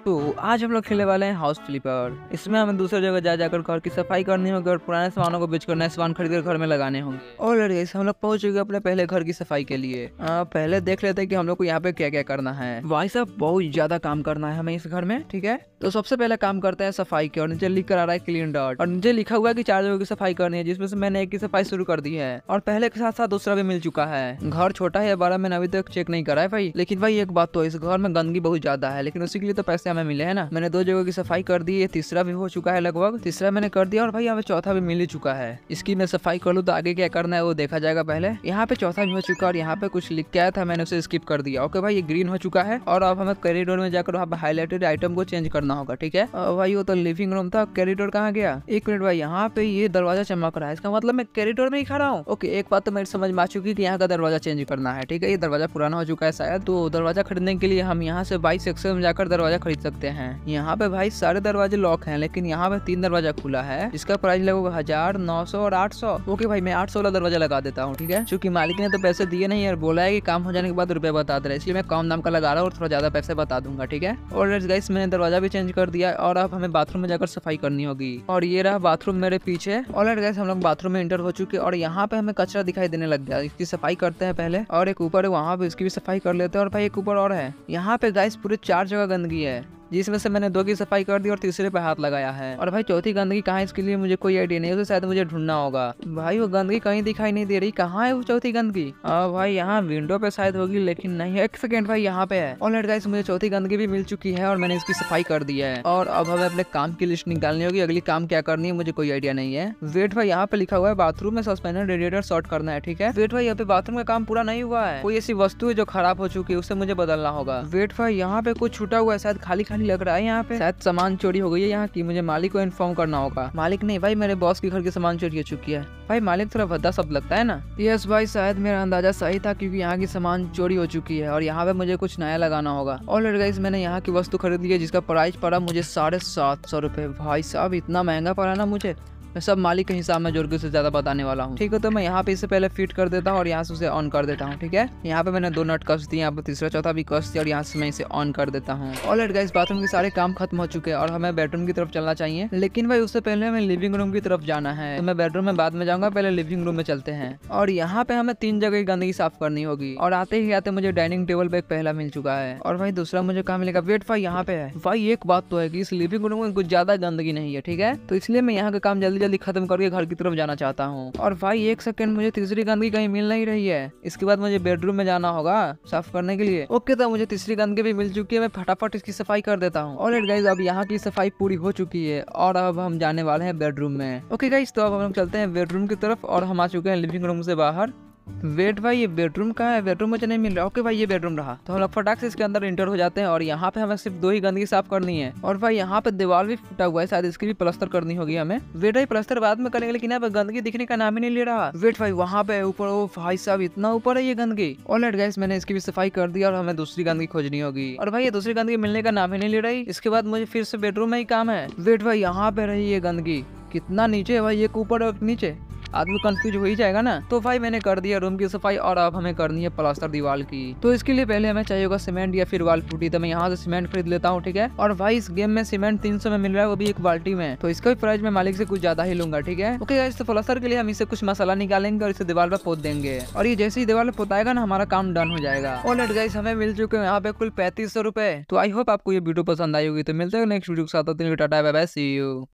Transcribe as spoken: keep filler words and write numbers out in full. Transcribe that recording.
तो आज हम लोग खेलने वाले हैं हाउस फ्लिपर। इसमें हमें दूसरी जगह जा जाकर घर की सफाई करनी होगी और पुराने सामानों को बेचकर नए सामान खरीद कर घर में लगाने होंगे। और गाइस हम लोग पहुंच चुके अपने पहले घर की सफाई के लिए। आ, पहले देख लेते हैं कि हम लोग को यहाँ पे क्या क्या करना है। भाई साहब बहुत ज्यादा काम करना है हमें इस घर में, ठीक है। तो सबसे पहले काम करते हैं सफाई के, और नीचे लिख कर आ रहा है क्लीन डॉट, और नीचे लिखा हुआ है कि चार जगह की सफाई करनी है, जिसमें से मैंने एक की सफाई शुरू कर दी है और पहले के साथ साथ दूसरा भी मिल चुका है। घर छोटा है या बड़ा मैंने अभी तक चेक नहीं करा है भाई, लेकिन भाई एक बात तो इस घर में गंदगी बहुत ज्यादा है, लेकिन उसी के लिए तो पैसे हमें मिले हैं ना। मैंने दो जगह की सफाई कर दी है, तीसरा भी हो चुका है, लगभग तीसरा मैंने कर दिया और भाई यहाँ पे चौथा भी मिल ही चुका है। इसकी मैं सफाई कर लूँ तो आगे क्या करना है वो देखा जाएगा। पहले यहाँ पे चौथा भी हो चुका है और यहाँ पे कुछ लिख के आया था, मैंने उसे स्किप कर दिया। ओके भाई ये ग्रीन हो चुका है और अब हमें कॉरिडोर में जाकर वहाँ पे हाईलाइटेड आइटम को चेंज करना होगा, ठीक है। भाई वो तो लिविंग रूम था, कॉरिडोर कहाँ गया? एक मिनट भाई, यहाँ पे ये दरवाजा चमक रहा है, इसका मतलब मैं कॉरिडोर में ही खड़ा हूँ। ओके एक बात तो मेरी समझ में आ चुकी है कि यहाँ का दरवाजा चेंज करना है, ठीक है। ये दरवाजा पुराना हो चुका है शायद, तो दरवाजा खरीदने के लिए हम यहाँ से बाईस सेक्शन में जाकर दरवाजा खरीद सकते हैं। यहाँ पे भाई सारे दरवाजे लॉक हैं, लेकिन यहाँ पे तीन दरवाजा खुला है, इसका प्राइस लगेगा हजार, नौ सौ और आठ सौ। ओके भाई मैं आठ सौ वाला दरवाजा लगा देता हूँ, ठीक है। क्योंकि मालिक ने तो पैसे दिए नहीं और बोला है कि काम हो जाने के बाद रुपए बता दे रहे, इसलिए मैं कम दाम का लगा रहा हूँ और थोड़ा ज्यादा पैसे बता दूंगा, ठीक है। और गाइस मैंने दरवाजा भी चेंज कर दिया और अब हमें बाथरूम में जाकर सफाई करनी होगी। और ये रहा बाथरूम मेरे पीछे। ऑलराइट गाइस हम लोग बाथरूम में एंटर हो चुके और यहाँ पे हमें कचरा दिखाई देने लग गया, इसकी सफाई करते हैं पहले। और एक ऊपर है वहाँ पे, इसकी भी सफाई कर लेते हैं। और भाई एक ऊपर और है, यहाँ पे गाइस पूरे चार जगह गंदगी है, जिसमें से मैंने दो की सफाई कर दी और तीसरे पे हाथ लगाया है। और भाई चौथी गंदगी कहाँ है इसके लिए मुझे कोई आइडिया नहीं है, तो शायद मुझे ढूंढना होगा। भाई वो गंदगी कहीं दिखाई नहीं दे रही, कहाँ है वो चौथी गंदगी? आ, भाई यहाँ विंडो पे शायद होगी, लेकिन नहीं। एक सेकेंड भाई यहाँ पे है। ऑलराइट गाइस मुझे चौथी गंदगी भी मिल चुकी है और मैंने इसकी सफाई कर दी है। और अब हमें अपने काम की लिस्ट निकालनी होगी, अगली काम क्या करनी है मुझे कोई आइडिया नहीं है। वेट भाई यहाँ पे लिखा हुआ है बाथरूम में सस्पेंडेड रेडिएटर शॉर्ट करना है, ठीक है। वेट भाई यहाँ पे बाथरूम का काम पूरा नहीं हुआ है, कोई ऐसी वस्तु है जो खराब हो चुकी है, उसे मुझे बदलना होगा। वेट भाई यहाँ पे कुछ छूटा हुआ है, शायद खाली खाली लग रहा है, यहाँ पे शायद सामान चोरी हो गई है यहाँ की, मुझे मालिक को इन्फॉर्म करना होगा। मालिक नहीं भाई, मेरे बॉस के घर के सामान चोरी हो चुकी है। भाई मालिक थोड़ा भद्दा सब लगता है ना। यस भाई शायद मेरा अंदाजा सही था, क्योंकि यहाँ की सामान चोरी हो चुकी है और यहाँ पे मुझे कुछ नया लगाना होगा। ऑलरेडी गाइस मैंने यहाँ की वस्तु खरीद ली है, जिसका प्राइस पड़ा मुझे साढ़े सात सौ रुपए। भाई साहब इतना महंगा पड़ा ना मुझे, मैं सब मालिक के हिसाब में जोड़ के उसे ज्यादा बताने वाला हूँ, ठीक है। तो मैं यहाँ पे इससे पहले फिट कर देता हूँ और यहाँ से उसे ऑन कर देता हूँ, ठीक है। यहाँ पे मैंने दो नट कस दिए, यहाँ पे तीसरा चौथा भी कस दिया और यहाँ से मैं इसे ऑन कर देता हूँ। ऑलराइट गाइस बाथरूम के सारे काम खत्म हो चुके हैं और हमें बेडरूम की तरफ चलना चाहिए, लेकिन भाई उससे पहले हमें लिविंग रूम की तरफ जाना है। तो मैं बेडरूम में बाद में जाऊंगा, पहले लिविंग रूम में चलते हैं। और यहाँ पे हमें तीन जगह की गंदगी साफ करनी होगी। और आते ही आते मुझे डाइनिंग टेबल पे एक पहला मिल चुका है। और भाई दूसरा मुझे कहाँ मिलेगा? वेट भाई यहाँ पे है। भाई एक बात तो है कि इस लिविंग रूम में कुछ ज्यादा गंदगी नहीं है, ठीक है। तो इसलिए मैं यहाँ का काम जल्दी जल्दी खत्म करके घर की तरफ जाना चाहता हूँ। और भाई एक सेकंड, मुझे तीसरी गंदगी कहीं मिल नहीं रही है, इसके बाद मुझे बेडरूम में जाना होगा साफ करने के लिए। ओके तो मुझे तीसरी गंदगी भी मिल चुकी है, मैं फटाफट इसकी सफाई कर देता हूँ। ऑलराइट गाइस अब यहाँ की सफाई पूरी हो चुकी है और अब हम जाने वाले हैं बेडरूम में। ओके गाइस तो अब हम लोग चलते हैं बेडरूम की तरफ और हम आ चुके हैं लिविंग रूम से बाहर। वेट भाई ये बेडरूम कहाँ है? बेडरूम मुझे नहीं मिल रहा। ओके भाई ये बेडरूम रहा, तो हम लोग फटाक से इसके अंदर इंटर हो जाते हैं। और यहाँ पे हमें सिर्फ दो ही गंदगी साफ करनी है। और भाई यहाँ पे दीवार भी फूटा हुआ है, शायद इसकी भी प्लास्टर करनी होगी हमें। वेट भाई प्लास्टर बाद में करेंगे, लेकिन यहाँ पे गंदगी दिखने का नाम ही नहीं ले रहा। वेट भाई वहाँ पे ऊपर, ओ भाई साहब इतना ऊपर है ये गंदगी। ऑलराइट गाइस मैंने इसकी भी सफाई कर दी और हमें दूसरी गंदगी खोजनी होगी। और भाई ये दूसरी गंदगी मिलने का नाम ही नहीं ले रही, इसके बाद मुझे फिर से बेडरूम में ही काम है। वेट भाई यहाँ पे रही ये गंदगी, कितना नीचे है भाई, एक ऊपर और नीचे, आदमी कंफ्यूज हो ही जाएगा ना। तो भाई मैंने कर दिया रूम की सफाई और अब हमें करनी है प्लास्टर दीवार की। तो इसके लिए पहले हमें चाहिए होगा सीमेंट या फिर वाल पुट्टी, तो मैं यहाँ से सीमेंट खरीद लेता हूँ, ठीक है। और भाई इस गेम में सीमेंट तीन सौ में मिल रहा है, वो भी एक बाल्टी में, तो इसका भी प्राइस मैं मालिक से कुछ ज्यादा ही लूंगा, ठीक है। ओके गाइस तो प्लास्टर के लिए हम इसे कुछ मसाला निकालेंगे और इसे दीवार पर पोत देंगे। और ये जैसे ही दीवार पर पोताएगा ना हमारा काम डन हो जाएगा। ऑलराइट गाइस हमें मिल चुके हैं यहाँ पे कुल पैंतीस सौ रुपए। तो आई होप आपको ये वीडियो पसंद आई होगी। तो मिलते हैं नेक्स्ट वीडियो के साथ, tata bye bye, see you.